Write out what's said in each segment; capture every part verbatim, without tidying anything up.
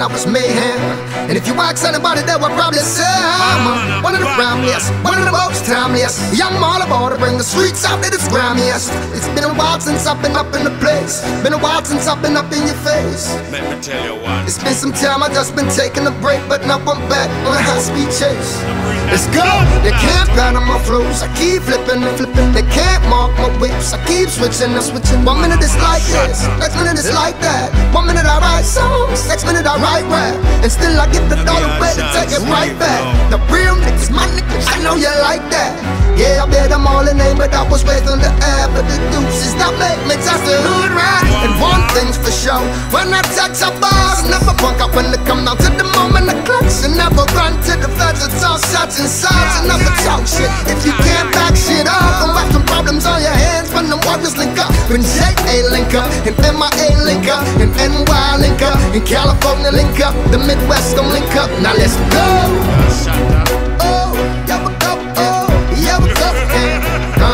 I was mayhem. And if you ask anybody, they would probably say I'm one of the friendliest, one of the most timeless. Yeah, I'm all about to bring the streets out to the scrammiest. It's been a while since I've been up in the place. Been a while since I've been up in your face. Let me tell you what. It's been some time, I just been taking a break, but now I'm back on a high-speed chase. Let's go! They can't pattern my flows, I keep flipping and flipping. They can't mark my whips, I keep switching and switching. One minute it's like this, next minute it's like that. One minute I write songs, next minute I write rap. And still I get the dollar ready to take it right back. The real niggas, my niggas, I know you like that. Yeah, I bet I'm all in name, but I was raised on the air. But the deuces that make me just the hood right. And one thing's for sure, when I touch a bars, never punk up when they come down to the moment of clutch. And never run to the feds, it's all shots and sides. And never talk shit if you can't back shit up. Don't have some problems on your hands when the warriors link up. When J A link up, and M I A link up, and N Y link up, and California link up, the Midwest gon' link up. Now let's go. Oh, yeah, we go. Oh, yeah, we go again. Uh,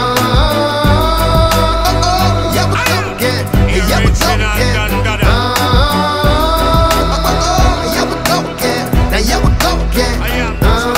oh, oh, yeah, we go again. Yeah, we go again. Uh, oh, oh, yeah, we go again. Now, yeah, we go again. Uh,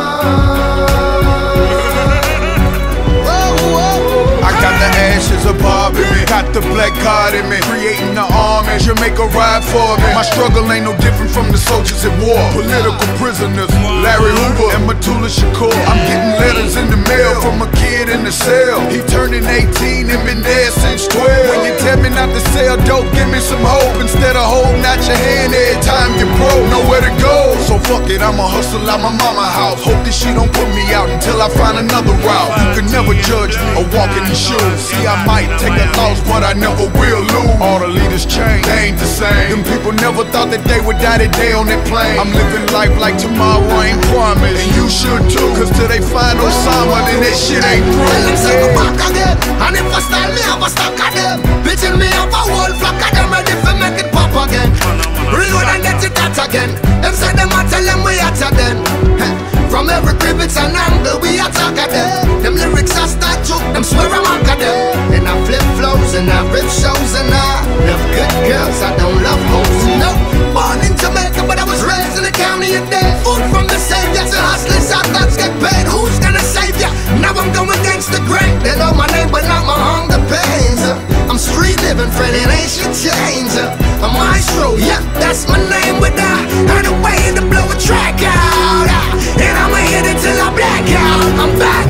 whoa, whoa. I got the ashes of Bob in me, got the black card in me, creating the army, Jamaica ride for me. My struggle ain't no different from the soldiers at war. Political prisoners, Larry Hoover and Matula Shakur. I'm getting letters in the mail from a kid in the cell. He turning eighteen and been there since twelve. When you tell me not to sell dope, give me some hope. Instead of holding out your hand every time you broke, nowhere to go. So fuck it, I'ma hustle out my mama house. Hope that she don't put me out until I find another route. You can never judge me or walk in these shoes. See, I might take a loss, but I never will lose. All the leaders change, they ain't the same. Them people never thought that they would die today on that plane. I'm living life like tomorrow ain't promised, and you should too. Cause till they find Osama, then that shit ain't through. Well, I'm circle back again, and if I style me, I'm a stock of them. Bitching me up a whole flock of them, ready for make it pop again. Reload and get it out again. Them say them I tell them we attack them. From every crib it's an angle, we attack at them. Them lyrics I start joke, them swear I'm at them. And I flip flows and I rip shows and I love good girls, I don't love hoes. No, born in Jamaica but I was raised in the county of death. Food from the savior to hustlers, I thought get paid. Who's gonna save ya? Now I'm going against the grain. They know my name but not my hunger pains. I'm street living, friend, it ain't shit change. I'm maestro, yeah, that's my name. With that, and the way to blow a track out. And I'ma hit it till I black out. I'm back.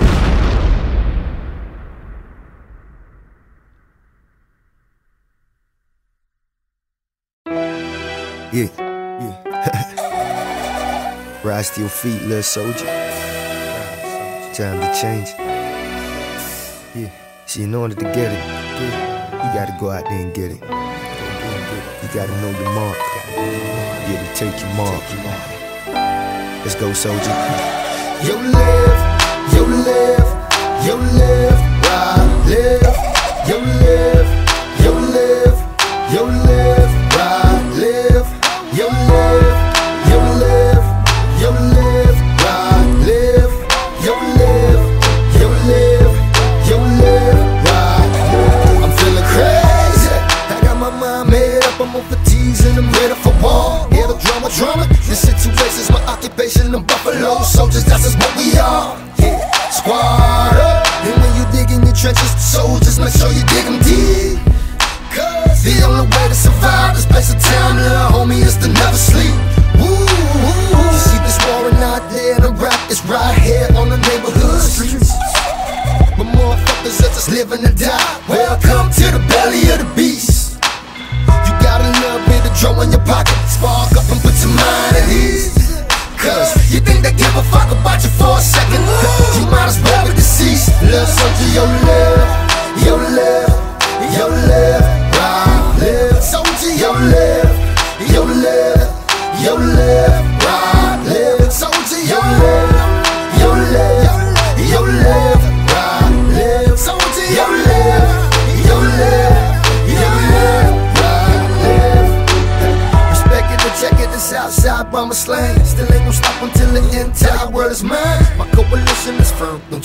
Yeah, yeah. Rise to your feet, little soldier. Time to change. Yeah, see, in order to get it, you gotta go out there and get it. You gotta know your mark. Yeah, to take your mark. Let's go, soldier. You live, you live, you live, right, live. You live, you live, you live, right, live. You live, you live, you live, right, live. You live, you live, you live, right, live. I'm feeling crazy. I got my mind made up, I'm over T's and I'm ready for war. Yeah, the drama, drama. This situation's my occupation. I'm Buffalo soldiers, that's just what we are. Yeah, squad up. And when you dig in your trenches, soldiers, make sure you dig them deep. Cause the only way to survive this place of town, little homie, is to never sleep. Woo, woo. You see this warring out there, the rap is right here on the neighborhood streets. But motherfuckers are just living to die. Welcome to the belly of the beast. You got a little bit of dough in your pocket, spark up and put your mind at ease. Cause you think they give a fuck about you for a second. You might as well be deceased. Little soldier, you live, you live, you live, right, live. Soldier, you live, you live, you live, right, live. Soldier, you live, you live, you live, right, live. Soldier, you live, you live, you live, right, live. Respect it and check it, this outside bomber slang. Still ain't gonna stop until the entire world is mine. My coalition is firm, don't you become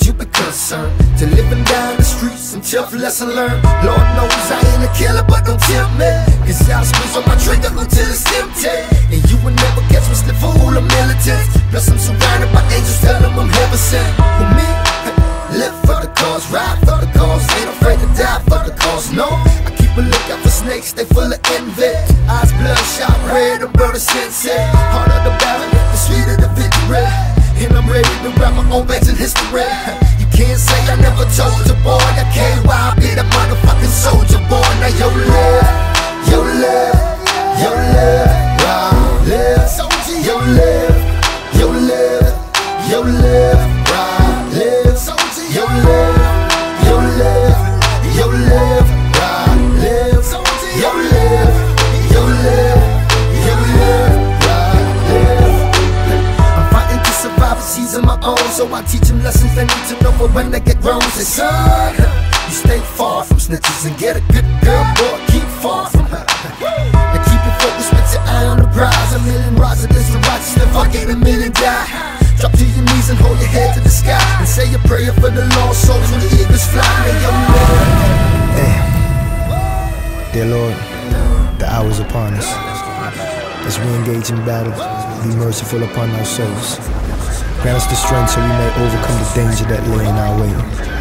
concern. To living down the streets, some tough lesson learned. Lord knows I ain't a killer, but don't tempt me, cause I'll squeeze on my trigger until it's empty. And you will never catch me slip for all the militants. Plus I'm surrounded by angels, tell them I'm heaven sent. For me, live for the cause, ride for the cause, ain't afraid to die for the cause, no. I keep a lookout for snakes, they full of envy. Eyes bloodshot red, I'm brother sensei. Heart of the battle, the sweet of the victory. And I'm ready to write my own bags in history. You can't say I never told you, boy. I can't why I be the motherfucking soldier, boy. Now yo live, yo live, yo live, ride, live, yo live, yo live, yo live, ride, live, yo live, yo live, yo live, ride, live, yo live, yo live, yo live, ride, live. I'm fighting to survive, season my own, so I teach them lessons they need to know for when they get grown. Say, son, you stay far from snitches and get a good girl, boy, keep far from her. And keep it focused with your eye on the prize. A million rides against the righteous, if I get a million die. Drop to your knees and hold your head to the sky and say a prayer for the lost souls when the eagles fly. Hey, yo, Hey, dear Lord, the hour's upon us. As we engage in battle, be merciful upon our souls. Grant us the strength so we may overcome the danger that lay in our way.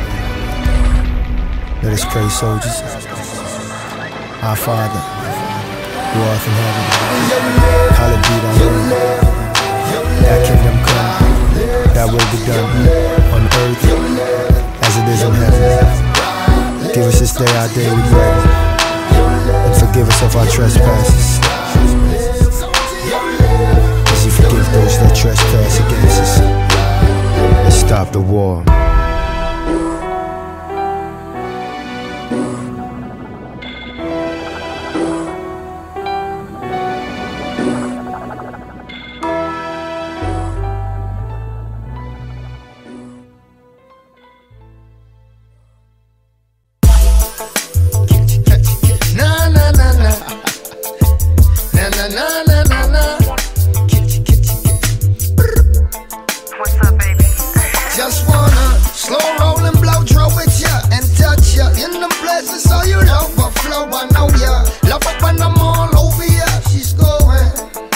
Let us pray, soldiers. Our Father, who art in heaven, hallowed be thy name. Thy kingdom come, thy will be done, on earth as it is in heaven. Give us this day our daily bread, and forgive us of our trespasses, as you forgive those that trespass against us. And stop the war. Just wanna slow roll and blow through with ya and touch ya in the places so you overflow. I know ya love it when I'm all over ya. She's going.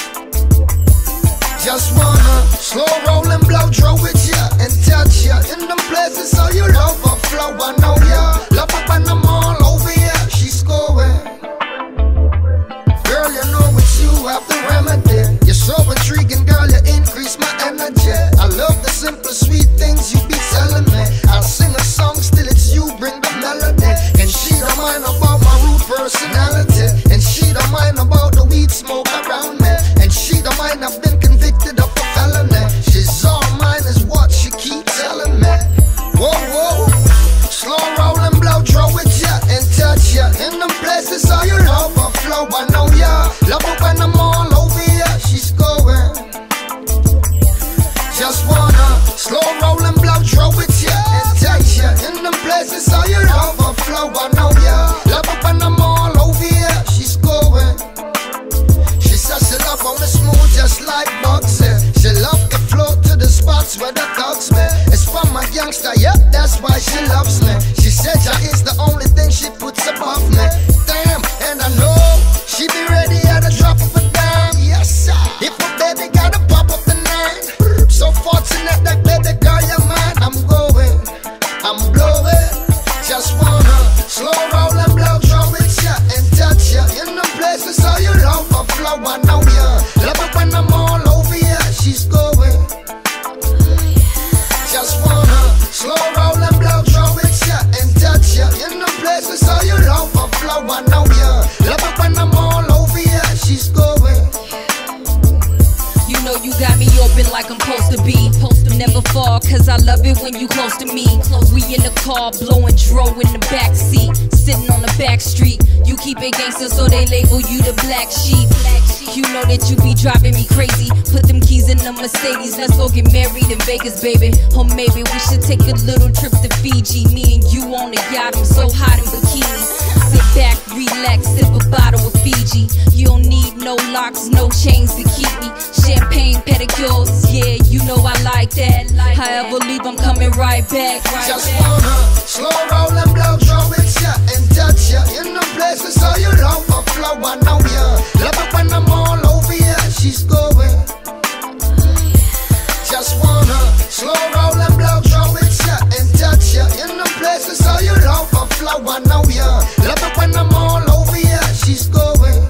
Just wanna slow roll and blow through with ya and touch ya in the places so you overflow. I know ya love it when I'm all over ya. She's going. Girl, you know it's you have the remedy. You're so intriguing, girl. You increase my energy. I love the simple, sweet things you be telling me. I'll sing a song, still it's you bring the melody. And she don't mind about my rude personality. And she don't mind about the weed smoke around me. And she don't mind I've been convicted of a felony. She's all mine is what she keep telling me. Whoa, whoa, slow roll and blow through with ya and touch ya in them places so you overflow. I know ya love it when I'm all over ya. She's going. Just wanna slow roll and blow through with ya and touch ya in them places so you overflow. I know ya love it when I'm all over ya. She's going. She says she love on me smooth just like boxing. She love the flow to the spots where the thugs me. It's from my youngster, yeah, that's why she loves me. She said ja is the only thing she puts above me. Damn, and I know she be ready at the drop of a dime. Yes, sir. If a baby gotta pop up the nine. So fortunate that baby girl you're mine. I'm going, I'm blowing. Just wanna slow roll and blow through with ya and touch ya in them places so you overflow. I know ya love it when I'm all over ya. She's going. Just wanna slow roll and blow through with ya and touch ya in them places so you overflow. I know ya love it when I'm all over ya. She's going. You know you got me open like I'm supposed to be. Supposed to never fall, cause I love it when you close to me. We in the car, blowing dro in the back seat. Sitting on the back street. You keep it gangster, so they label you the black sheep. You know that you be driving me crazy. Put them keys in the Mercedes. Let's go get married in Vegas, baby. Or maybe we should take a little trip to Fiji. Me and you on the yacht, I'm so hot in bikini. Sit back, relax, sip a bottle of Fiji. You don't need no locks, no chains to keep me. Champagne pedicures, yeah, you know I like that. However, leave, I'm coming right back. Right Just back. wanna slow roll and blow throw with ya and touch ya in the places so you love for flow. I know ya love it when I'm all over ya. She's going. Just wanna slow roll and blow throw with ya and touch ya in the places so you love for flow. I know ya love it when I'm all over ya. She's going.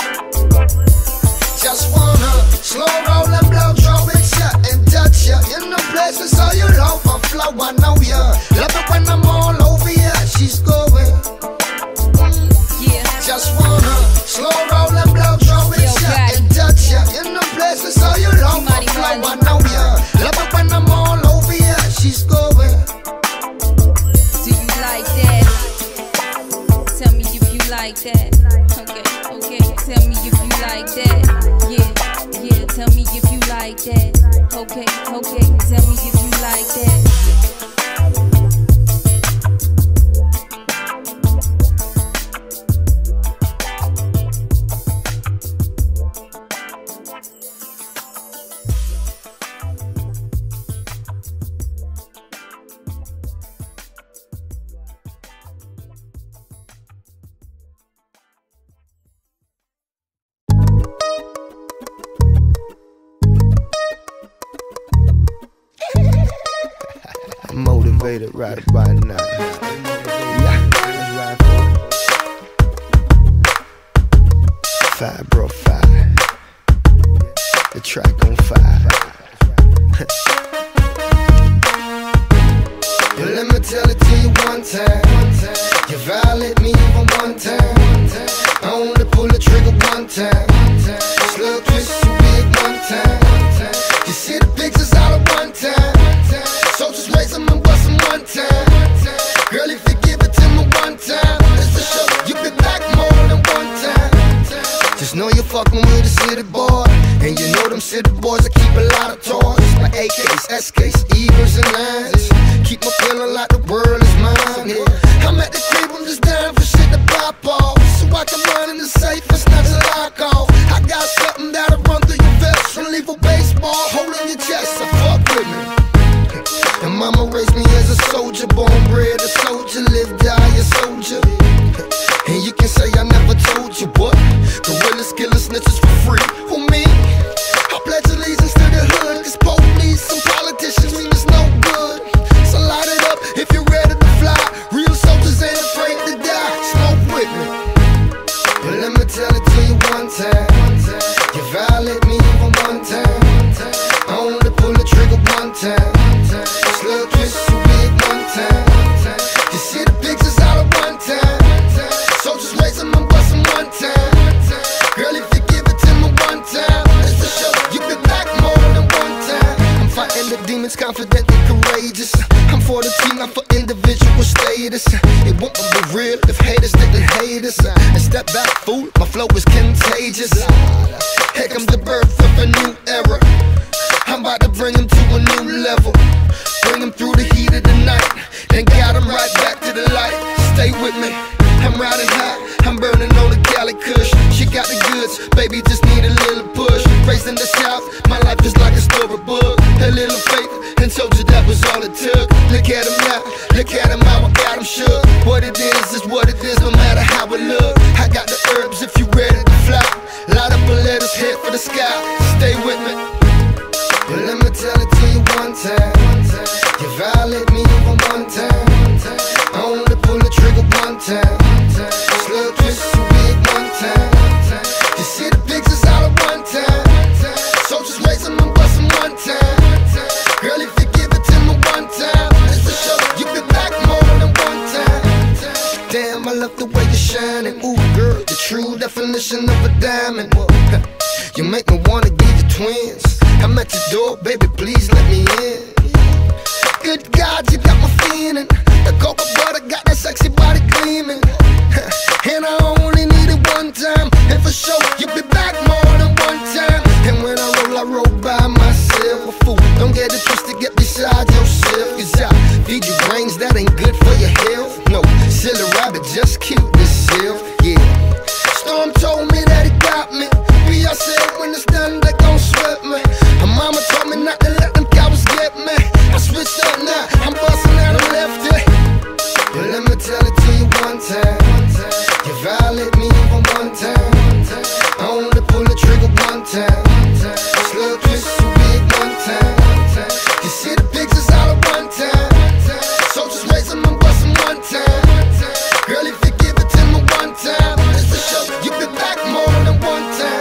Just wanna slow roll and blow throw with ya and touch ya in the places so you love for flow. I know ya love it when I'm all over ya. She's going. Yeah. Just wanna slow roll and blow throw with Yo, ya Gotti. and touch ya in the places so you love for Money, flow. I money. know ya love it when I'm all over ya. She's going. Do you like that? Tell me if you like that. Okay, okay. Tell me if you like that. Yeah, yeah. Tell me if you like that. Okay, okay. Tell me if you like that. I'm motivated right about now. Yeah, let's ride for it. Five, bro, five. The track on five. Well, let me tell it to you one time. You violate me even one time. I only pull the trigger one time. Slow twist you big one time. You see the pictures all at one time. So just raise them and bust them one time. Girl, if you give it to me one time, it's for sure you be back more than one time. Just know you're fucking with a city boy, and you know them city boys that keep a lot of toys, like A Ks, S Ks, Eagles and nines. Keep me feeling like the world is mine. Yeah. I'm at the crib, I'm just down for shit to pop off, so I can run in the safe and snatch a lock off. I got something that'll run through your vest from lethal baseball, holding your chest. So fuck with me. And mama raised me as a soldier, born bred a soldier, live, die a soldier. And you can say I never told you what. Gorillas, killers, snitches for free. Who me? I pledge allegiance to the hood, cause police and politicians mean it's no good. So light it up if you're ready to fly. Real soldiers ain't afraid to die. Smoke with me. But let me tell it to you one time. You violate me even one time. I only pull the trigger one time. Slow twist you big one time. You see the pictures all at one time. So just raise them and bust them one time. Girl, if you give it to me one time, it's for sure you be back more than one time. I'm fighting the demons, confident and courageous. I'm for the team, not for individual status. It won't be real if haters didn't hate us. And step back, fool, my flow is contagious. Here comes the birth of a new era. I'm about to bring him to a new level. Bring him through the heat of the night, and got him right back to the light. Stay with me, I'm riding high, I'm burning on the Cali Kush. She got the goods, baby just need a little push. Raised in the South, my life is like a storybook. A little faith, and told you that was all it took. Look at him now, look at him how I got him shook. What it is is what it is, no matter how it look. I got the herbs if you ready to fly. Light up and let us head for the sky. Stay with me. But let me tell it to you one time. You violate me even one time. I only pull the trigger one time. Slow twist you big one time. You see the pictures all at one time. So just raise them and bust them one time. Girl, if you give it to me one time, it's for sure you be back more than one time. Damn, I love the way you're shining. Ooh, girl, the true definition of a diamond. You make me wanna give you twins. I'm at your door, baby, please let me in. Good God, you got my feeling. The cocoa butter got that sexy body gleaming. And I only need it one time. And for sure, you'll be back more than one time. And when I roll, I roll by myself. A fool, don't get it twisted, get beside yourself. Cause I feed you brains that ain't good for your health. No, silly rabbit, just cute this self, yeah. Storm told me that he got me. B I said when it's done, they gon' sweat me. Her mama told me not to let them cowards get me. I switched up now, I'm bustin' out of lefty. But let me tell it to you one time. You violate me over one time. I only pull the trigger one time. Slug twist so big one time. You see the pictures all at one time. So just raise them and bust them one time. Girl, if you give it to me one time, it's for sure you be back more than one time.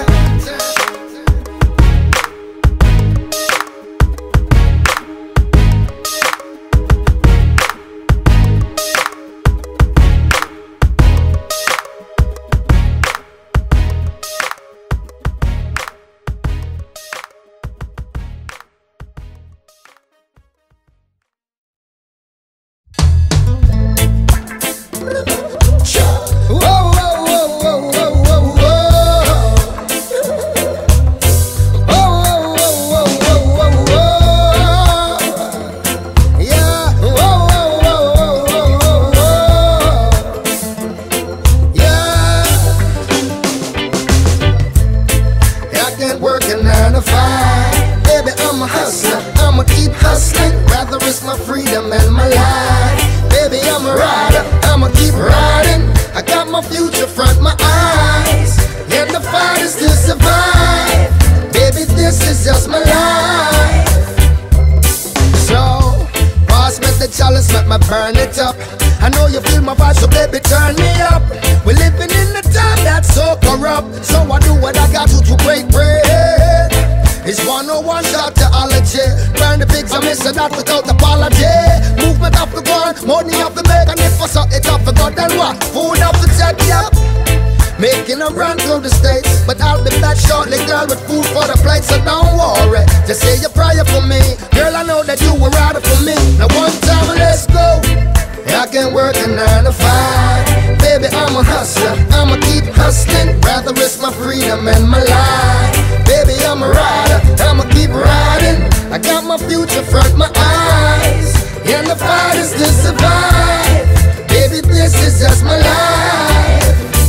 Burn it up. I know you feel my vibe, so baby turn me up. We're living in a time that's so corrupt, so I do what I got to to break bread. It's one oh one shot theology. Burn the pigs, I miss it not without apology. Movement off the ground, money off the make, and if I saw it off the god, then what? Food off the tech, yep. Making a run through the states, but I'll be back shortly, girl, with food for the plate, so don't worry. Just say your prayer for me, girl, I know that you were right for me. Now one time, let's go. I can work a nine to five. Baby, I'm a hustler, I'ma keep hustling. Rather risk my freedom and my life. Baby, I'm a rider, I'ma keep riding. I got my future front my eyes, and the fight is to survive. Baby, this is just my life.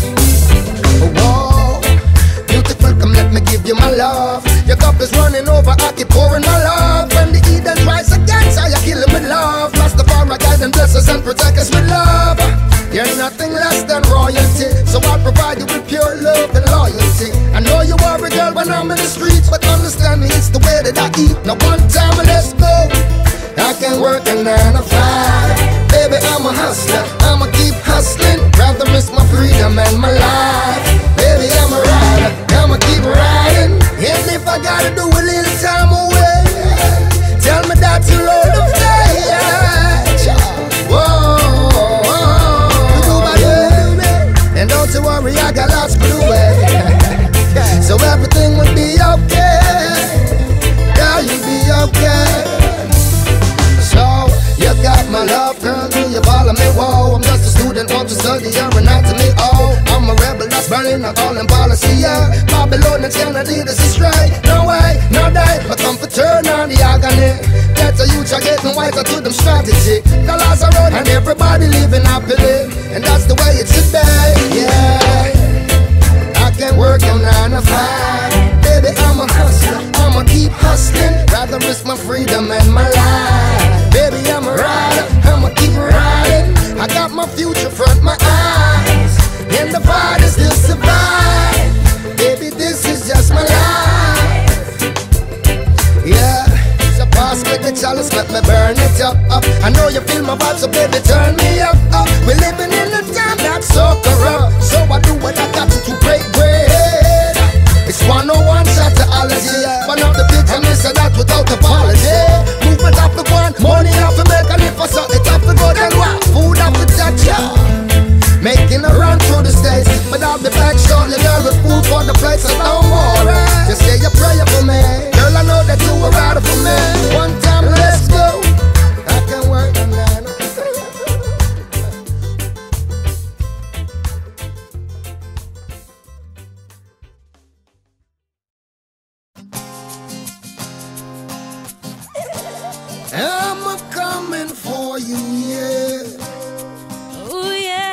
Whoa, beautiful, come let me give you my love. Your cup is running over, I keep pouring my love. When the Eden rise against, I kill him with love. Rastafari guide and bless us and protect us with love. You're nothing less than royalty, so I provide you with pure love and loyalty. I know you are a girl when I'm in the streets, but understand me, it's the way that I eat. Now one time, let's go. I can work a nine to five. Baby, I'm a hustler, I'ma keep hustling. Rather risk my freedom and my life. Baby, I'm a rider, I'ma keep riding. And if I gotta do a little time away, tell me that you'll hold the fate. Whoa, and don't you worry, I got lots to do it. So everything will be okay. Yeah, you'll be okay. So you got my love, girl, do you follow me? Whoa, I'm just a student, want to study your anatomy. Oh, I'm a rebel that's burning, not all in policy, yeah. Babylonians cannot lead us astray. No way, no day, but come for turn on the agony. Get the youth are getting wiser to them strategy. The laws are out and everybody living happily, and that's the way it should be, yeah. I can work on nine to five. Baby, I'm a hustler, I'ma keep hustling. Rather risk my freedom and my life. Baby, I'm a rider, I'ma keep riding. I got my future front my eyes, and the fight is still survive. Baby, this is just my life. Yeah, so pass me the chalice, let me burn it up, up. I know you feel my vibe, so baby, turn me up, up. We're living in a time that's so corrupt, so I do what I got to to break bread. It's one oh one shot theology, but not the big time, listen that without apology. Movement off the one, money off the make, and if I saw it off the go, then what? Food off the touch, yeah. Making a run through the states, but I'll be back shortly, girl, with food for the place, so don't worry. Just say your prayer for me, girl, I know that you were rider for me. One time, let's go. I can work on that. I'm a coming for you, yeah. Ooh, yeah.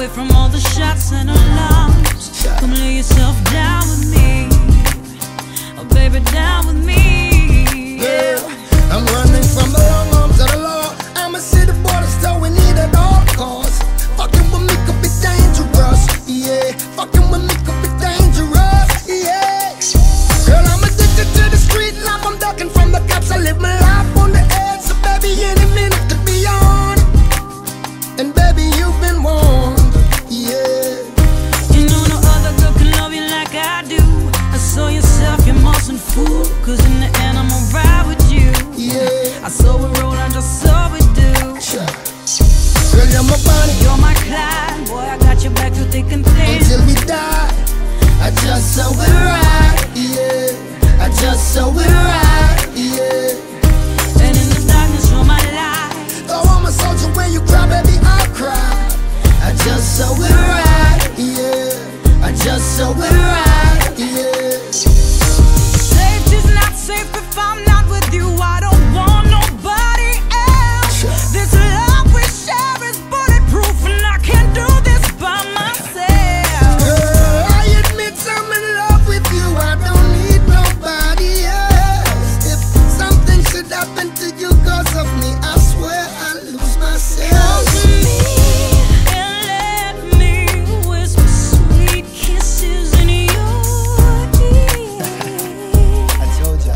away from all the shots and alarms. Come lay yourself down with me, oh baby, down with me. Yeah, I'm running from the long arms of the law. I'm a city border, so we need at all costs. Fucking with me could be dangerous, yeah. Fucking with me could be dangerous, yeah. Girl, I'm addicted to the street life. I'm ducking from the cops. I live my life on the edge, so baby, any minute could be on. And baby, you've been warned, yeah. You know no other girl can love you like I do. I saw yourself, you mustn't fool, cause in the end I'ma ride with you. Yeah, I saw it roll, I just saw it do. girl, you're my body, You're my Clyde, boy, I got your back through thick and thin. until we die. I just saw it right, yeah. I just saw it right, yeah. And in the darkness, you're my light. Though I'm a soldier, when you cry, baby, I cry. I just saw it right, yeah. I just saw it right, yeah. Safety's not safe if I'm not with you. I don't want nobody else. This love we share is bulletproof, and I can't do this by myself. Girl, I admit I'm in love with you. I don't need nobody else. If something should happen to you cause of me, I swear I'll lose myself. Come to me and let me whisper sweet kisses in your ear. I told ya.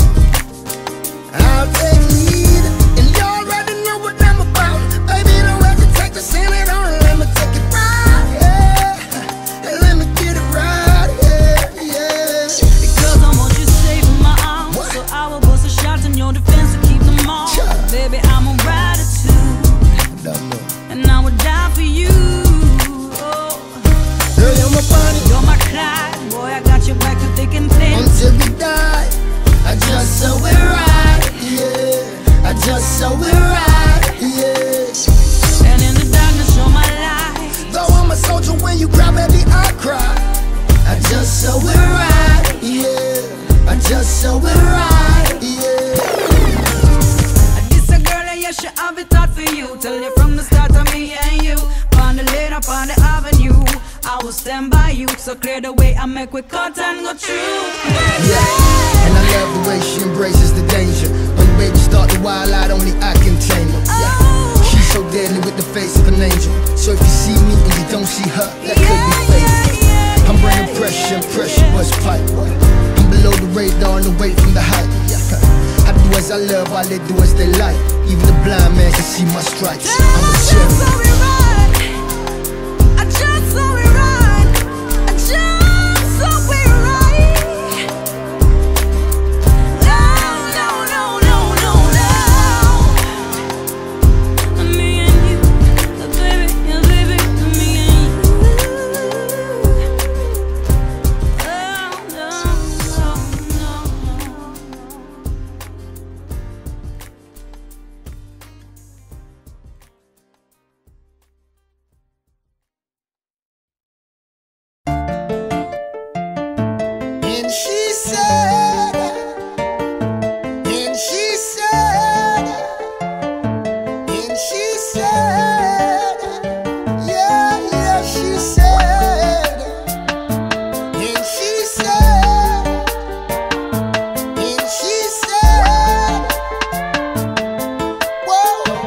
I'll take lead, and you already know what I'm about. Baby, don't hesitate to send it on. Let me take it right, yeah. And let me get it right, yeah, yeah. Because I want you safe in my arms, so I will bust a shot in your defense to keep them on. Sure. Baby, I'm a rider too, and I would die for you. Oh. Girl, you're my body, You're my Clyde, boy, I got your back through thick and thin. until we die. I just saw it right, yeah. I just saw it right, yeah. And in the darkness, you're my light. Though I'm a soldier, when you cry, baby, I cry. I just saw it right, yeah. I just saw it right, yeah. This a girl, and yeah, she have it hard for you. Tell you from the start of me and you. On the lane, up on the avenue, I will stand by you. So clear the way, I make we cut and go through. Yeah, and I love the way she embraces the danger. When the baby start to wild out, only I can tame her. Yeah, she's so deadly with the face of an angel. So if you see me and you don't see her, that could be fatal. I'm bringing pressure, and pressure was pipe. I'm below the radar and away from the height. Yeah, I do as I love, while they do as they like. Even the blind man can see my stripes. I'm a champion. I just saw it right. I just saw it right. No, no, no, no, no, no. Me and you, baby, yeah, baby, me and you. Oh, no, no, no, no. And she said, and she said, and she said, yeah, yeah, she said, and she said, and she said, whoa,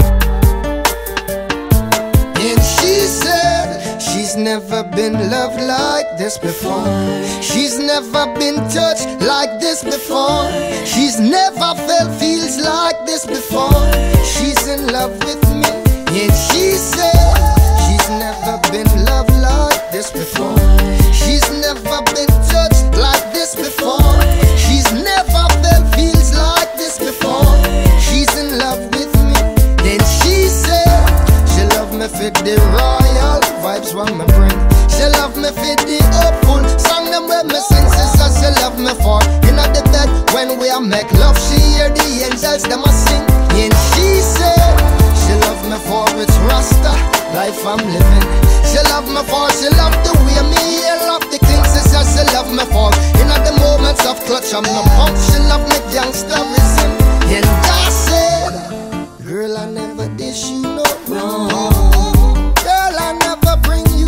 and she said, she's never been loved like this before. She's never been touched like this before. She's never felt feels like this before. She's in love with me, and she said she's never been loved like this before. She's never been touched like this before. She's never felt feels like this before. She's in love with me. Then she said she love me for the royal vibes when me bring. She love me for the hopeful song them where me sing. Sister, she love me for inna the bed when we a make love. She hear the angels them a sing. And she said she love me for it's Rasta life I'm living. She love me for she love the way me hear up the king. Sister, she love me for inna the moments of clutch I'm no punk. She love me gangsterism. And I said, girl, I never dish you no wrong. Girl, I never bring you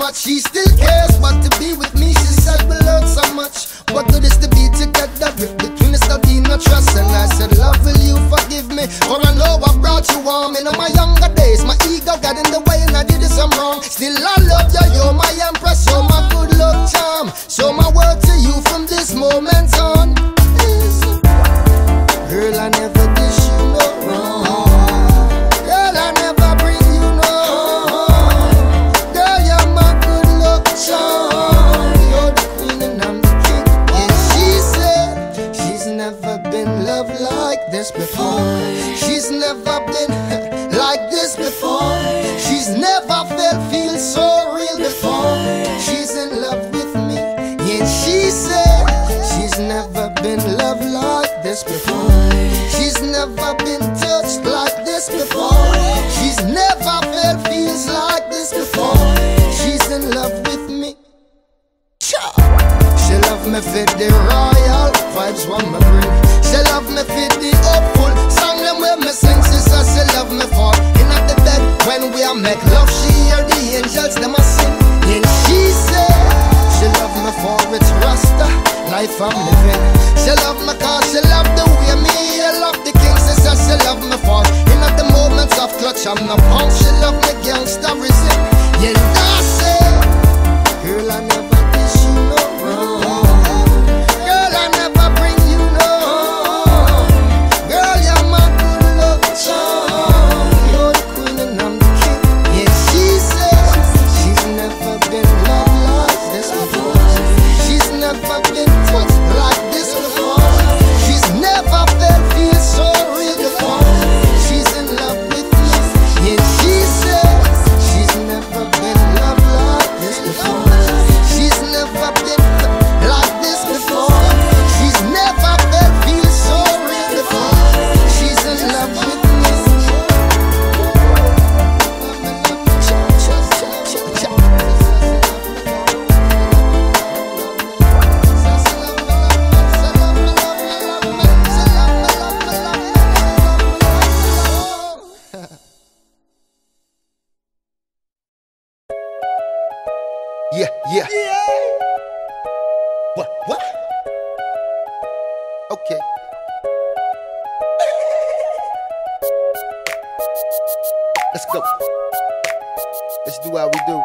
but she still cares. But to be with me, she said we learn so much. What good is to be together if between us there be no trust? And I said, love, will you forgive me? For I know I brought you on. In my younger days, my ego got in the way and I did it some wrong. Still I love you, you're my empress, you're my good luck charm. So my word to you from this moment on is, girl, I never dish you no wrong. Girl, I never bring you no harm. Girl, you're my good luck charm. You're the queen and I'm the king. Yeah, she said she's never been loved like this before. She's never been like this before. She's never felt feel so real before. She's in love with me. Yeah, she said she's never been loved like this before. She's never been touched like this before. She's never felt feels like this before. She's in love with me. She love me for the royal vibes when me bring. She love me for the hopeful song them when me sing. She says she love me for in at the bed when we a make love. She hear the angels them a sing. And she said she love me for its rasta life I'm living. She love me cause she love the way me I love the king. She says she love me for in at the moments of clutch I'm no punk. She love me gangsterism. Yeah, I say, girl, I never dish you no wrong. Girl, I never bring you no harm. Girl, you're my good luck charm. You're the queen and I'm the king. Yeah, she said she's never been loved like this before. She's never been touched like this before. She's never felt feel so real before. She's in love with me. Yeah, she said she's never been loved like this before. She's never been like this before. She's never felt feel so real before. She's in love with me. Yeah, yeah. What, what? Okay. Let's go. Let's do how we do.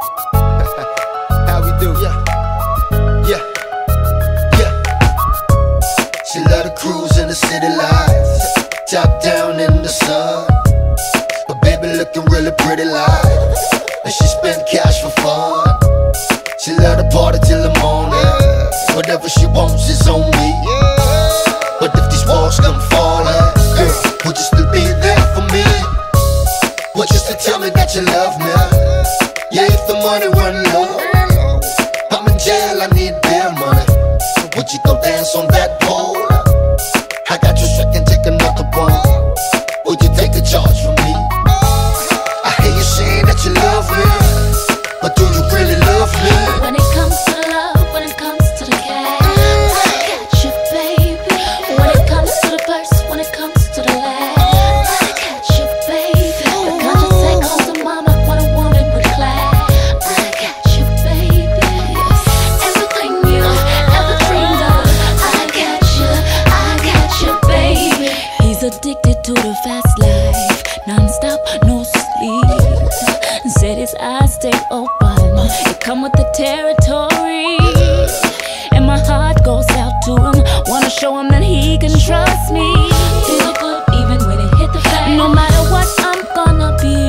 How we do. Yeah. Yeah. Yeah. She love to cruise in the city lights, top down in the sun. Her baby looking really pretty like, and she spend cash for fun. She love to party till the morning. Whatever she wants is on me. But if these walls come falling, girl, would you still be there for me? Would you still tell me that you love me? Yeah, if the money run low, I'm in jail, I need bail money. Would you go dance on that pole? I got you sick and take another ball. Would you take a charge from me? I hear you saying that you love me, but do you really love me? When it comes to the love, when it comes to the cash, I got you, baby. When it comes to the purse, when it comes to the laugh, I got you, baby. The kind you say calls to mama when a woman with class, I got you, baby. Everything you ever dreamed of, I got you, I got you, baby. He's addicted to the fast life, non-stop, no sleep. Said his eyes stay open, it come with the territory. And my heart goes out to him, wanna show him that he can trust me. Feel good even when it hit the fan. No matter what, I'm gonna be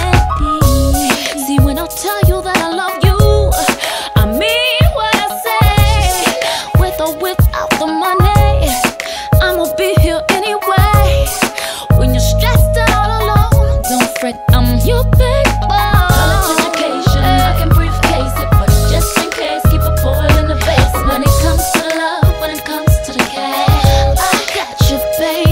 ready. See, when I tell you that I love you, I mean what I say. With or without the money, I'ma be here anyway. When you're stressed and all alone, don't fret, I'm your big boy. When it comes to love, when it comes to the cash, I got you, baby.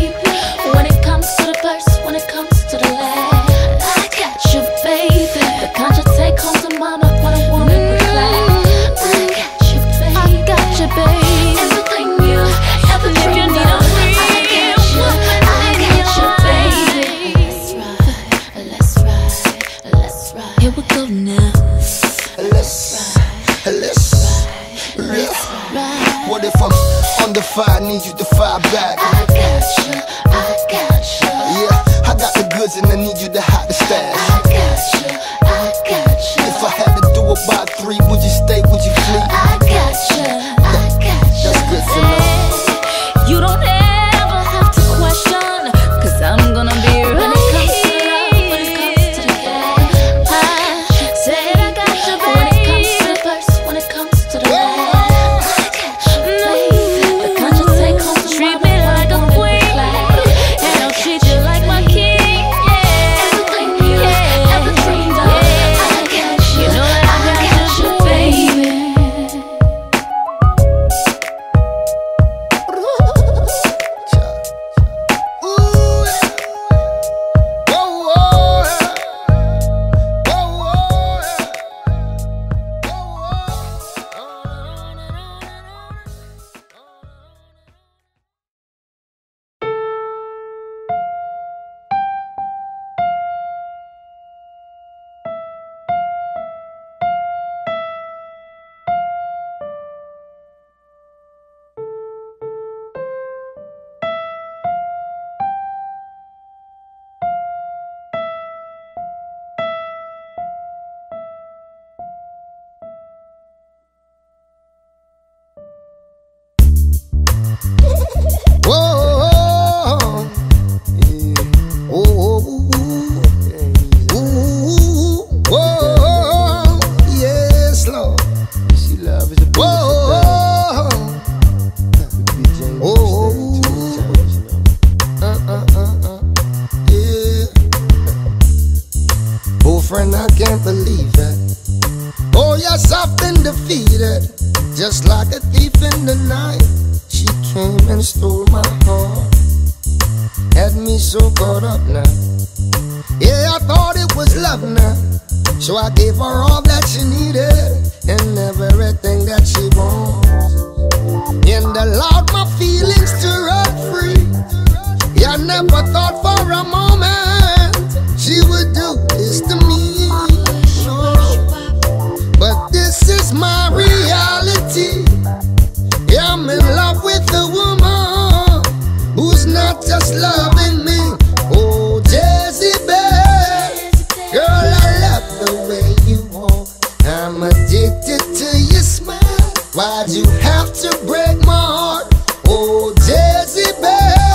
right. What if I'm under fire, need you to fire back? I got you, I got you. Yeah, I got the goods and I need you to hide the stash. I got you, I got you. If I had to do it by three, would you stay, would you flee? I got you, I got you. That's good to know. You don't ever have to question, cause I'm gonna be right. When it comes to love, when it comes to the game, I said I got you, babe. When it comes to the verse, when it comes to the rap, I got you, babe. The conscious take home to Treat mama, me like a wanna queen, play. and I'll treat you like my king. Everything you, everything done, I got you, You know that I got you, baby. Ooh, yeah. Whoa, whoa, yeah. Whoa, whoa, yeah. Whoa, yeah. Whoa, ooh, whoa, yes, Lord. See, love is a Whoa, oh, uh, uh, uh, uh, yeah. Oh, friend, I can't believe that. Oh, yes, I've been defeated, just like a thief in the night. She came and stole my heart, had me so caught up now. Yeah, I thought it was love now, so I gave her all that she needed and everything that she wants, and allowed my feelings to run free. Yeah, I never thought for a moment she would do this to me, no. But this is my reality. Yeah, I'm in love with a woman who's not just loving me. Oh, Jezebel, girl, I love the way you walk. I'm addicted to your smile. Why'd you have to break my heart? Oh, Jezebel,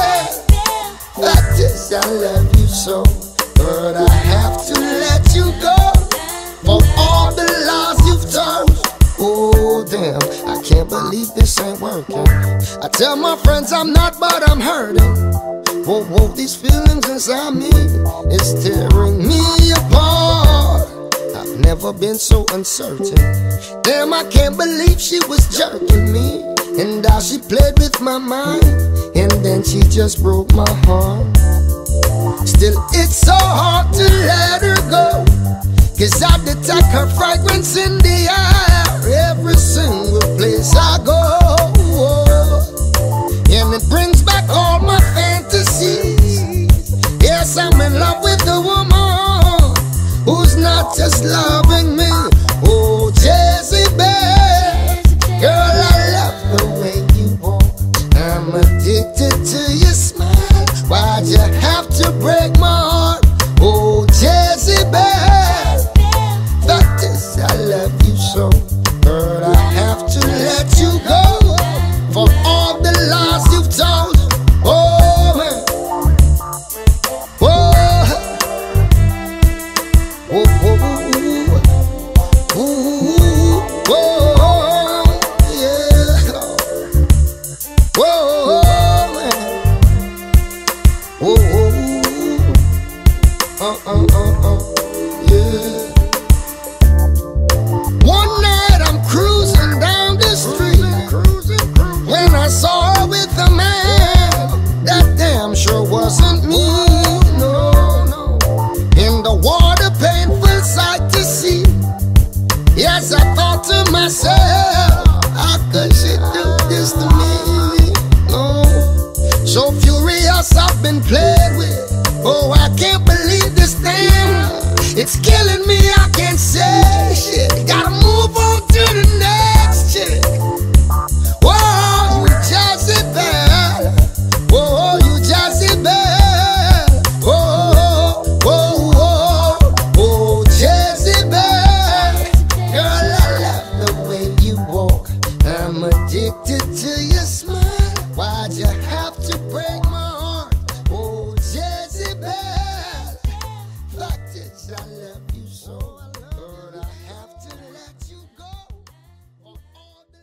fact is I love you so, but I have to let you go for all the lies you've told. Oh, damn, I can't believe this ain't working. I tell my friends I'm not, but I'm hurting. Whoa, whoa, these feelings inside me, it's tearing me apart. I've never been so uncertain. Damn, I can't believe she was jerking me, and how she played with my mind, and then she just broke my heart. Still, it's so hard to let her go, cause I detect her fragrance in the air every single place I go. And it brings back all my fantasies. Yes, I'm in love with a woman who's not just loving me. Oh, Jezebel, girl, I love the way you walk. I'm addicted to your smile. Why'd you have to break my heart? Oh, Jezebel, fact is I love you so, addicted to your smile. Why'd you have to break my heart? Oh, Jezebel. Fact is, I love you so, but I have to let you go. For all the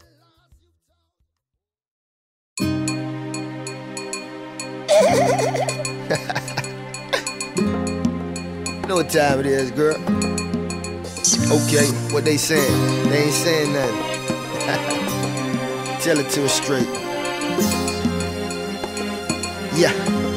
lies you know what time it is, girl. Okay, what they saying? They ain't saying nothing. Tell it to us straight. Yeah.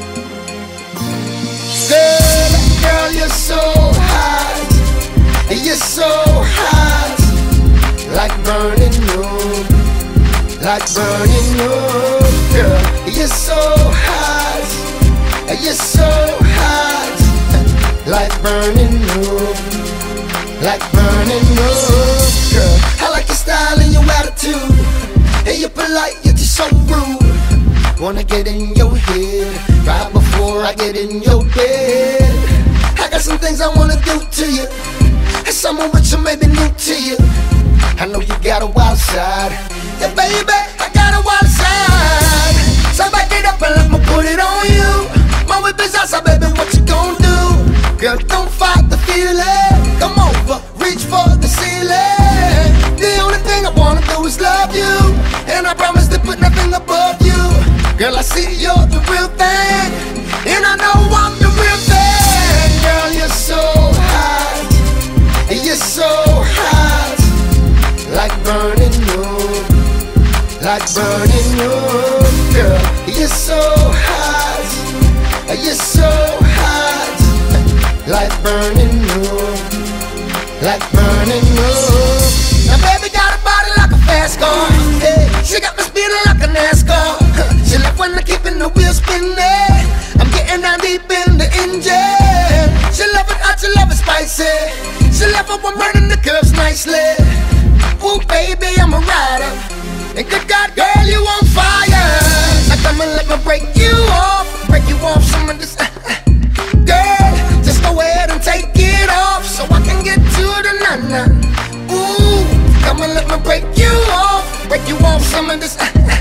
Girl, girl, you're so hot. You're so hot. Like burning wood. Like burning wood. Girl, you're so hot. You're so hot. Like burning wood. Like burning wood. Girl, I like your style and your attitude. And you're polite, yet you're so rude. Wanna get in your head right before I get in your bed. I got some things I wanna do to you, and someone rich or maybe new to you. I know you got a wild side. Yeah, baby, I got a wild side. So back it up and let me put it on you. My whip is outside, baby, what you gon' do? Girl, don't fight the feeling. Come over, reach for the ceiling. The only thing I wanna do is love you, and I promise to put nothing above you. Girl, I see you're the real thing, and I know I'm the real thing. Girl, you're so hot, you're so hot. Like burning wood, like burning wood. Girl, you're so hot, you're so hot. Like burning wood, like burning wood. Now baby got a body like a fast car. Hey, she got me speeding like a NASCAR. She left when I'm keeping the wheels spinning. I'm getting down deep in the engine. She love it hot, she love it spicy. She love it when running the curves nicely. Ooh baby, I'm a rider, and good God, girl, you on fire. Now come and let me break you off, break you off some of this. Girl, just go ahead and take it off, so I can get to the nana. Ooh, come and let me break you off, break you off some of this.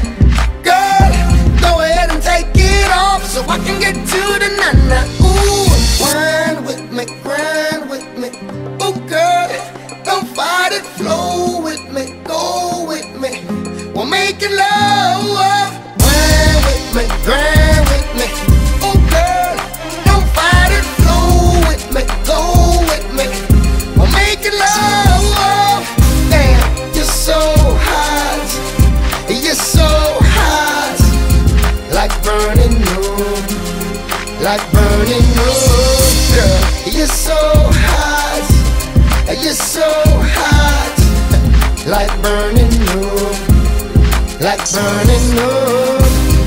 Girl, go ahead and take it off, so I can get to the nana. Ooh, grind with me, grind with me. Ooh, girl, don't fight it, flow with me, go with me. We're making love. Grind with me, grind with me. Ooh, girl, don't fight it, flow with me, go with me. We're making love. Damn, you're so hot, you're so hot. Like burning wood, like burning wood. Girl, you're so hot, you're so hot. Like burning wood, like burning wood.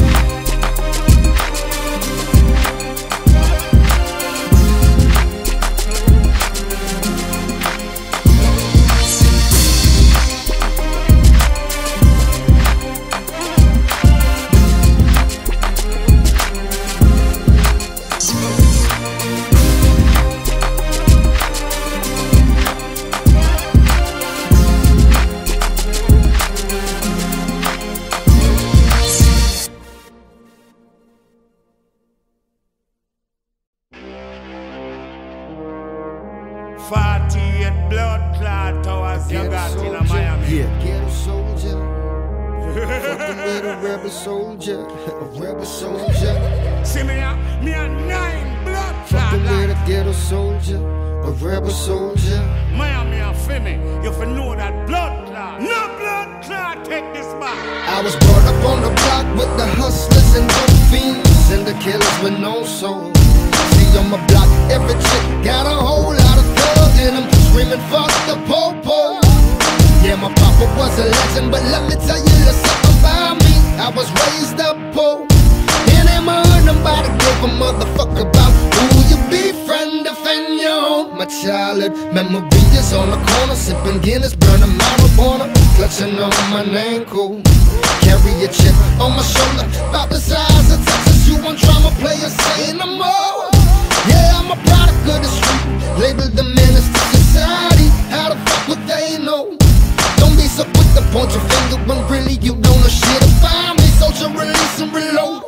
forty-eight blood clot towers you got in a Miami. Yeah, ghetto soldier. Fucking with a rebel soldier, a rebel soldier. See me a, me a nine blood clot. Fucking with a ghetto soldier, a rebel soldier. Miami a femi, you fi know that blood clot. No blood clot, take this back. I was brought up on the block with the hustlers and dope fiends and the killers with no soul. See on my block, every chick got a whole lot of thugs in them, screaming fuck the po-po. Yeah, my papa was a legend, but let me tell you a little something about me. I was raised up poor, and in my hood nobody gave a motherfucker about who you be, friend, defend your home. My childhood memory is on the corner, sipping Guinness, burning marijuana, clutching on my ankle. Carry a chip on my shoulder, about the size of Texas. You want drama players saying no more. Yeah, I'm a product of the street, labeled the menace to society. How the fuck would they know? Don't be so quick to point your finger when really you don't know shit about me. Soldier, release and reload.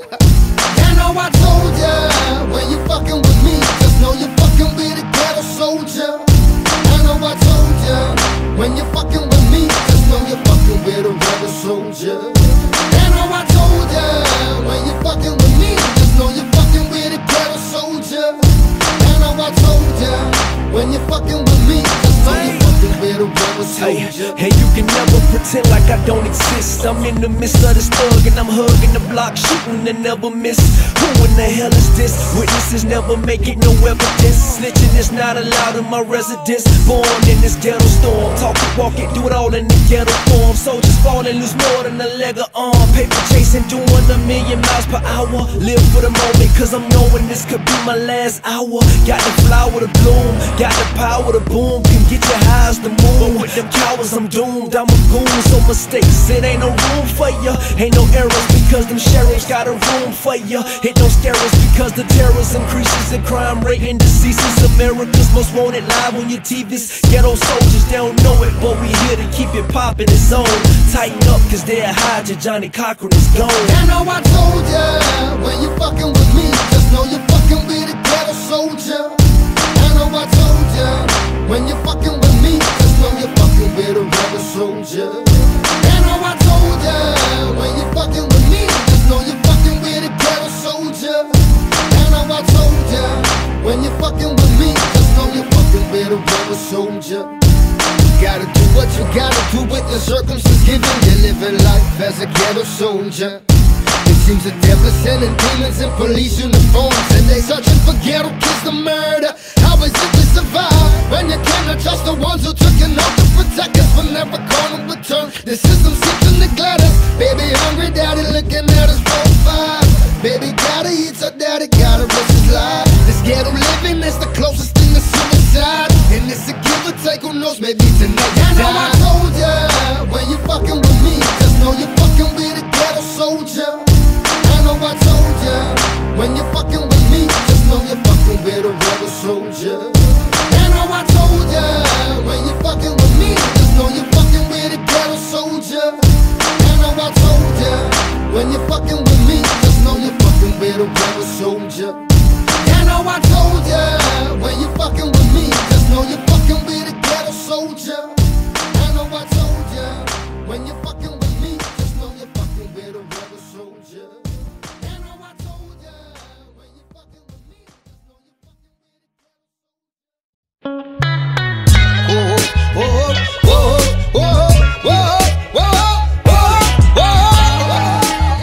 I know I told ya, when you fucking with me, just know you fucking with a ghetto soldier. I know I told ya, when you fucking with me, just know you fucking with a rebel soldier. I know I told ya, when you fucking with me, just know you fucking with a ghetto soldier. I know I told ya, when you fucking with me, just know you fucking with a rebel soldier. Hey, you can never pretend like I don't exist. I'm in the midst of this thug and I'm hugging the block, shooting and never miss. Who in the hell is this? Witnesses never make it, no evidence. Snitching is not allowed in my residence. Born in this ghetto storm, talk it, walk it, do it all in the ghetto form. Soldiers falling, lose more than a leg of arm. Paper chasing, doing a million miles per hour. Live for the moment, cause I'm knowing this could be my last hour. Got the flower to bloom, got the power to boom. Can get your highs to move, but with them cowards I'm doomed. I'm a goon, so mistakes, it ain't no room for ya. Ain't no errors because them sheriffs got a room for ya. It don't scare us because the terrors increases, the crime rate and deceases. America's most wanted live on your T Vs. Ghetto soldiers, they don't know it, but we here to keep it poppin', it's on. Tighten up cause they'll hide you, Johnny Cochran is gone. I know I told ya, when you fucking with me, just know you fucking with a ghetto soldier. I know I told ya, when you fucking with me, just know you fucking with a rebel soldier. I know I told ya, when you fucking with me, just know you fucking with a ghetto soldier. I know I told ya, when you fucking with me, just know you fucking with a rebel soldier. Gotta do what you gotta do with the circumstances given. You're living life as a ghetto soldier. It seems the devil is sending demons in police uniforms, and they searching for ghetto kids to murder. How is it to survive when you cannot trust the ones who took an oath to protect us from never calling return? The system seems to neglect us. Baby hungry, daddy looking at us profile. Baby gotta eat, so daddy gotta risk his life. This ghetto living is the closest thing to suicide, and it's a give or take, who knows, maybe tonight you die. I know I told ya, when you fucking with me, just know you fucking with a ghetto soldier. I know I told ya, when you fucking with me, just know you fucking with a rebel soldier. I know I told ya, when you fucking with me, just know you fucking with a ghetto soldier. I know I told ya, when you fucking with me, just know you fucking with a rebel soldier. I know I told ya, when you fucking with me, just know you fucking with a ghetto soldier. I know I told ya, when you fucking with me, just know you fucking with a rebel soldier. I know I told ya, when you fucking with me, just know you fucking with a ghetto soldier. Whoa, whoa, whoa, whoa, whoa, whoa, whoa, whoa.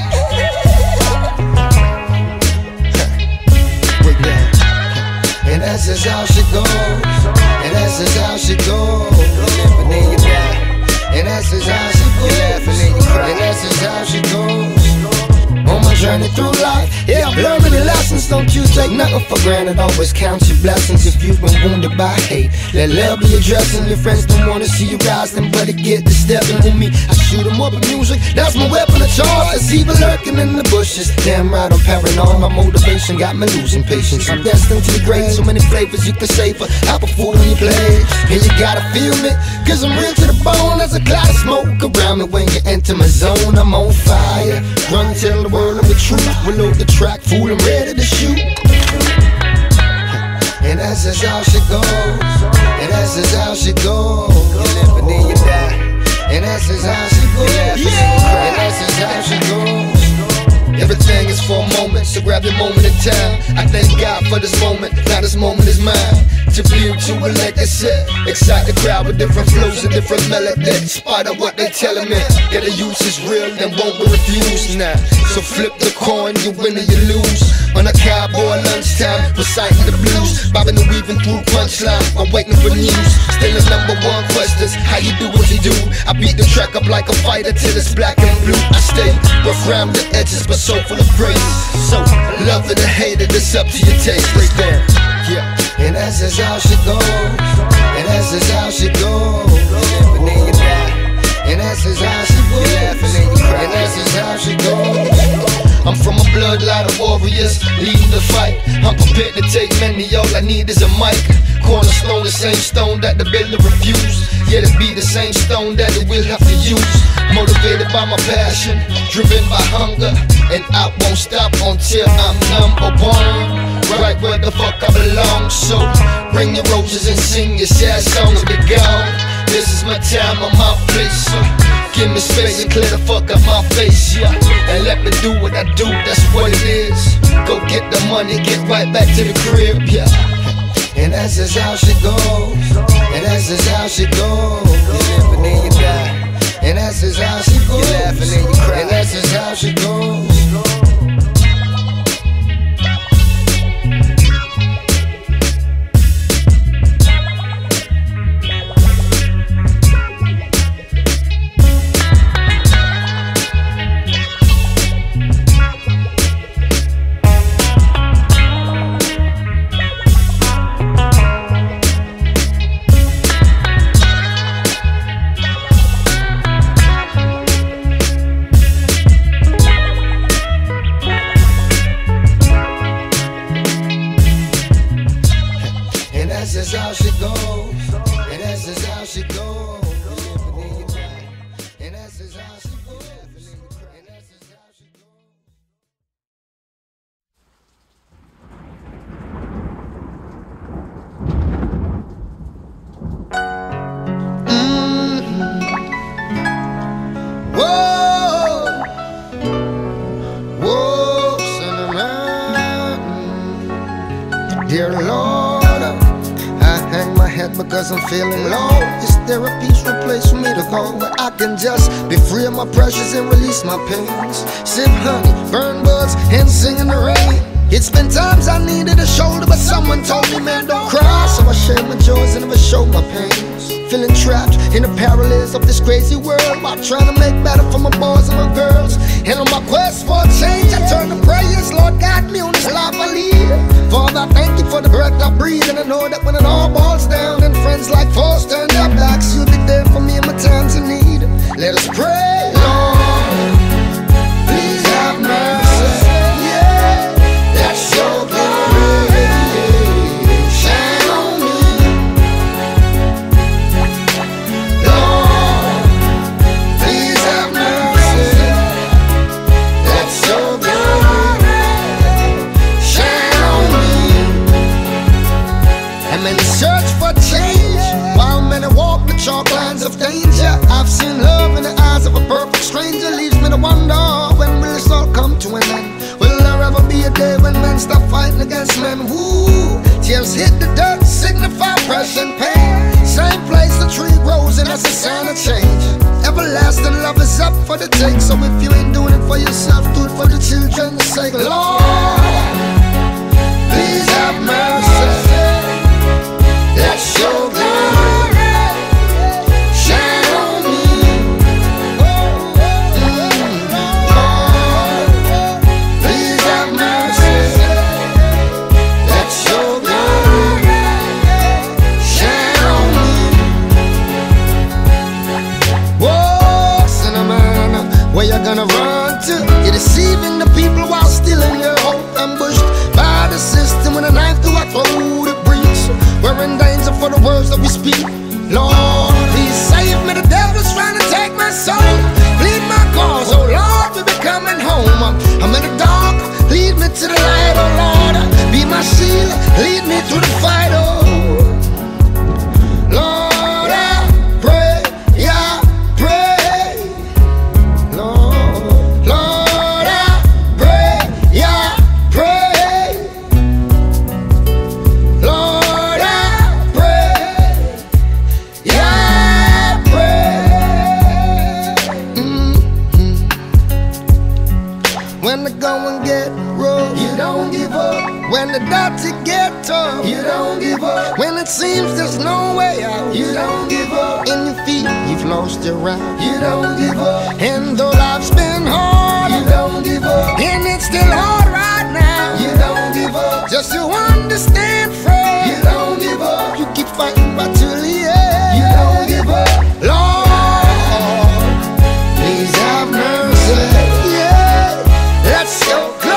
Break down. And that's just how she goes. And that's just how she goes. And then you die. And that's just how she goes. And that's just how she goes. On my journey through life, yeah, I'm learning the lessons. Don't you take nothing for granted, always count your blessings. If you've been wounded by hate, let love be addressing. Your friends don't wanna see you rise, then better get to stepping with me. I shoot 'em up with music, that's my weapon of choice. It's evil lurking in the bushes, damn right I'm paranoid. My motivation got me losing patience. I'm destined to the grave, so many flavors you can savor. Apple food when you play, and you gotta feel me, cause I'm real to the bone. There's a cloud of smoke around me when you enter my zone. I'm on fire, run tell the world of the truth. Reload the track, fool, I'm ready to shoot. And that's just how she goes. And that's just how she goes. You live and then you die. And that's just how she goes. Yeah. And that's just how she goes. Everything is for a moment, so grab your moment in time. I thank God for this moment, now this moment is mine. To build to a legacy, excite the crowd with different flows and different melodies. In spite of what they telling me, that the use is real and won't be refused now. So flip the coin, you win or you lose. On a cowboy lunchtime, reciting the blues, bobbing and weaving through punchline, I'm waiting for news. Still the number one questions, how you do what you do. I beat the track up like a fighter till it's black and blue. I stay rough around the edges, but so full of praise. So love it or hate it, it's up to your taste. Right there, yeah. And that's just how she goes. And that's just how she goes. And then you die. And that's just how she goes. And that's just how she goes. I'm from from a bloodline of warriors leading the fight. I'm prepared to take many, all I need is a mic. Cornerstone, the same stone that the builder refused. Yet it be the same stone that it will have to use. Motivated by my passion, driven by hunger, and I won't stop until I'm number one. Right where the fuck I belong. So bring your roses and sing your sad songs, be gone. This is my time, I'm my place, so give me space and clear the fuck up my face, yeah. And let me do what I do, that's what it is. Go get the money, get right back to the crib, yeah. And that's just how she goes. And that's just how she goes. You live and then you die. And that's just how she goes. You laugh and then you cry. And that's just how she goes. That's just how she goes. And that's just how she goes. And that's just how she goes. And that's just how she goes. Mm-hmm. Whoa, whoa, son of man, dear Lord. Hang my head because I'm feeling low. Is there a peaceful place for me to go where I can just be free of my pressures and release my pains? Sip honey, burn buds, and sing in the rain. It's been times I needed a shoulder, but someone told me, man, don't cry. So I share my joys and never show my pains. Feeling trapped in the parallels of this crazy world, while trying to make better for my boys and my girls. And on my quest for change, I turn to prayers. Lord, guide me on this life I lead. Father, I thank you for the breath I breathe, and I know that when it all boils down and friends like foes turn their backs, you'll be there for me in my times of need. Let us pray, Lord, please have mercy. Yeah, that's your glory, shine on me. Lord, please have mercy. That's your glory, shine on me. I'm in search for change, while many walk the chalk lines of danger. I've seen love in the eyes of a perfect stranger. Leaves me to wonder, when will this all come to an end? Will there ever be a day when men stop fighting against men? Woo, tears hit the dirt, signify pressure and pain. Same place the tree grows, and that's a sign of change. Everlasting love is up for the take. So if you ain't doing it for yourself, do it for the children's sake. Lord, please have mercy. That's your glory, shine on me. Mm, Lord, please have mercy. That's your glory, shine on me. Whoa, son of man, where you gonna run to? You're deceiving the people while stealing your hope. Ambushed by the system with a knife through a throat. We're in danger for the words that we speak. Lord, please save me. The devil's trying to take my soul. Plead my cause, oh Lord, we be coming home. I'm in the dark, lead me to the light, oh Lord. Be my shield, lead me through the fight, oh Lord, I pray, yeah, pray. Lord, Lord, I pray, yeah, pray. Lord, when the going get rough, you don't give up. When the dirty get tough, you don't give up. When it seems there's no way out, you don't give up. In your feet, you've lost your route, you don't give up. And though life's been hard, you don't give up. And it's still hard right now, you don't give up. Just to understand, friend, you don't give up. You keep fighting right till the end, you don't give up. Lord, please have mercy. That's your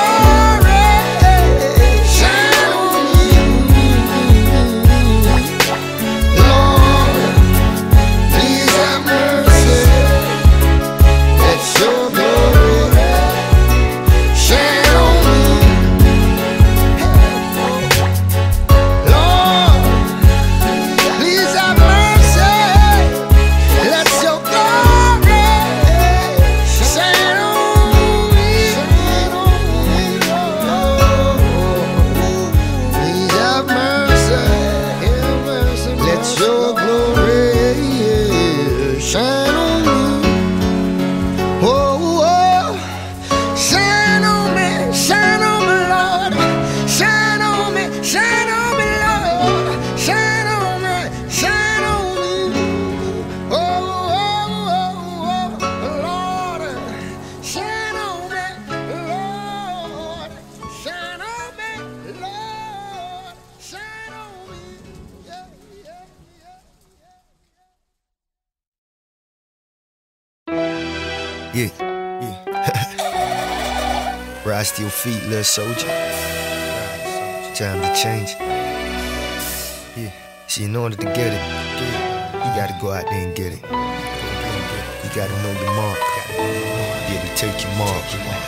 Oh, oh, shine on me, shine on me, Lord. Shine on me, shine on me, Lord. Shine on me, shine on me. Oh, oh, oh, oh, Lord. Shine on me, Lord. Shine on me, Lord. Shine on me. Yeah, yeah, yeah. Yeah, yeah. Rise to your feet, little soldier. Time to change. Yeah, see, in order to get it, you gotta go out there and get it. You gotta know your mark. Be able to take your mark.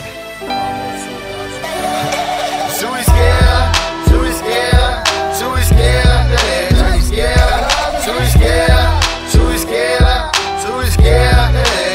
Too scared, too scared, too scared, too scared, too scared, too scared, too scared, too scared.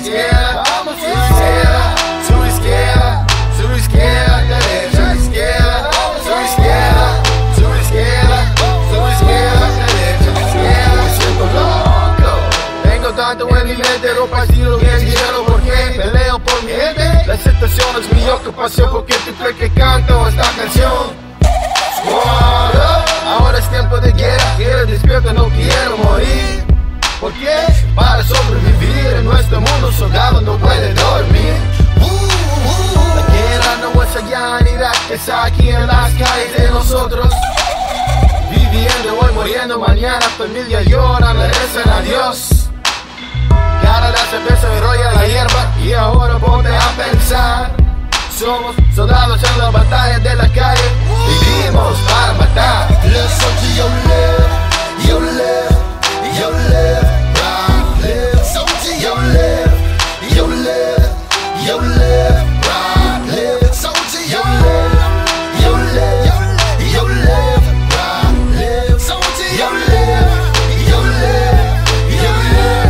Tanto en mi mente, ropa estilo bien dinero porque peleo por mi gente. La situación es mi ocupación porque tú crees que canto esta canción. Wow, ahora es tiempo de guerra, quiero despierto, no quiero morir. ¿Por qué? Para sobrevivir en nuestro mundo, soldado no puede dormir. La guerra no es allá en Irak, es aquí en las calles de nosotros. Viviendo hoy, muriendo mañana, familia llora, le rezan a Dios. Cara la cerveza y rolla la hierba y ahora ponte a pensar. Somos soldados en la batalla de la calle, vivimos para matar. Little soldier, yo live, yo live, yo live, right, live. Soldier, yo live, yo live, yo live, right, live. Soldier, yo live, yo live, yo live, right, live. Soldier, yo live, yo live, yo live.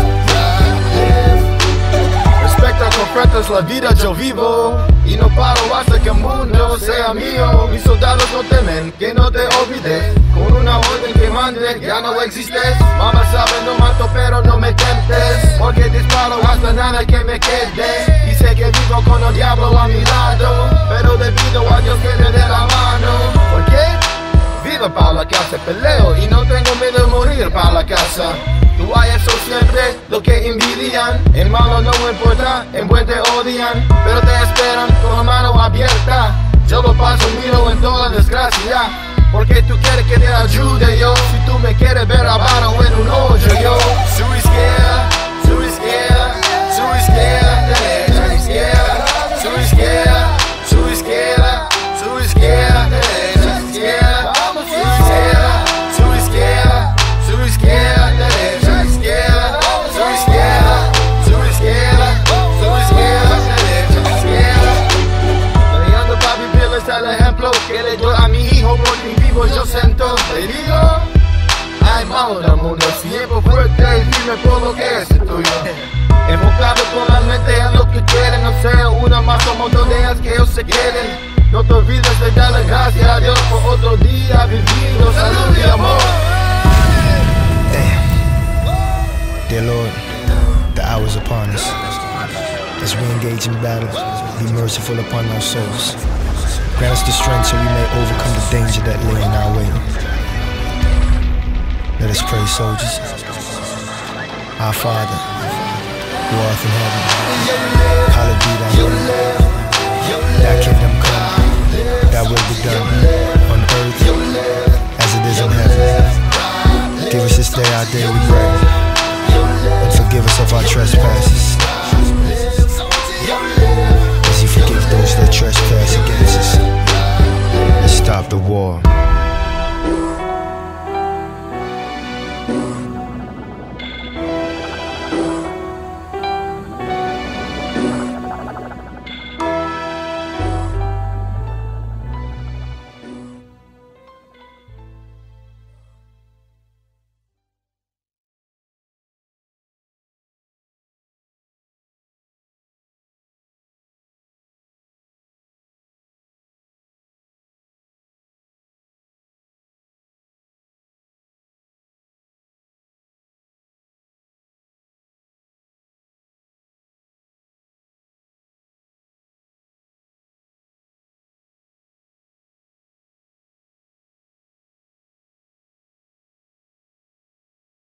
Confrontas la vida, yo vivo y no paro hasta que el mundo sea mío. Mis soldados no temen que no te olvides, con una orden que mande ya no existes. Mamá sabe no mato pero no me temptes, porque disparo hasta nada que me quede. Y sé que vivo con el diablo a mi lado, pero debido a Dios que me dé la mano. ¿Por qué? Vivo para la casa, peleo y no tengo miedo de morir para la casa. Tú hay eso siempre, lo que envidian. En malo no importa, en buen te odian, pero te esperan con la mano abierta. Yo lo paso, miro en toda desgracia, porque tú quieres que te ayude yo. Si tú me quieres ver abajo en un hoyo yo. Too scared, too scared, too scared, too scared, too scared, too scared, too scared, too scared. El ejemplo que le doy a mi hijo porque vivo yo siento. Te digo, hay malo en el mundo, siempre fuerte y firme por lo que es tuyo. Enfocado con la mente en lo que quieren, no sea una más o montón de ellas que ellos se queden. No te olvides de darle gracias a Dios por otro día vivido, salud y amor. Damn. Dear Lord, the hour is upon us. As we engage in battle, be merciful upon our souls. Grant us the strength so we may overcome the danger that lay in our way. Let us pray, soldiers. Our Father, who art in heaven, hallowed be thy name. Thy kingdom come, thy will be done, on earth as it is in heaven. Give us this day our daily bread, and forgive us of our trespasses,